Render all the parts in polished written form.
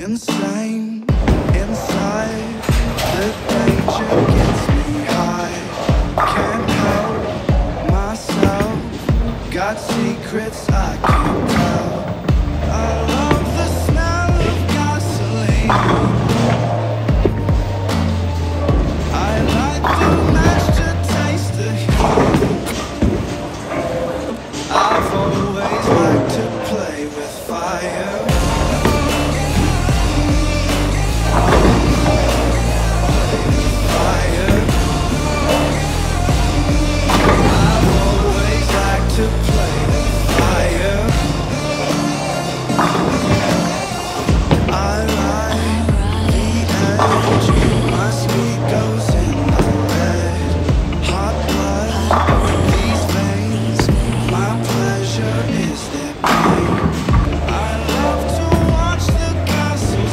insane inside. The danger gets me high. Can't help myself. Got secrets I can't tell. I love the smell of gasoline. I like the match to taste the heat. I've always liked to play with fire. To play with fire. I ride the edge. My speed goes in the red. Hot blood, these veins. My pleasure is their pain. I love to watch the castles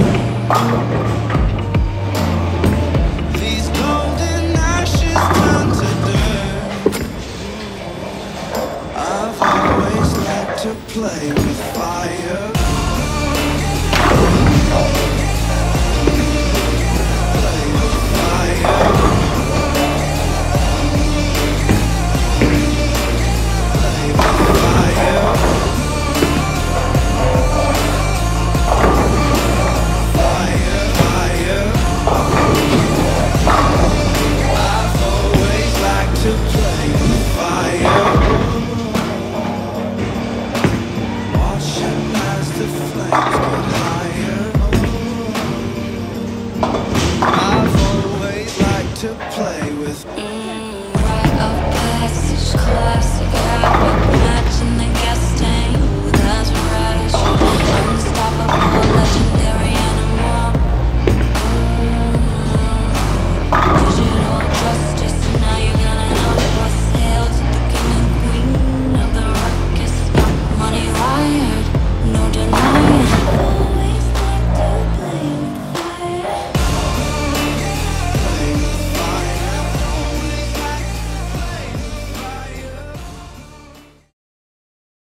burn. These golden ashes turn to dirt. I've always liked to play with fire.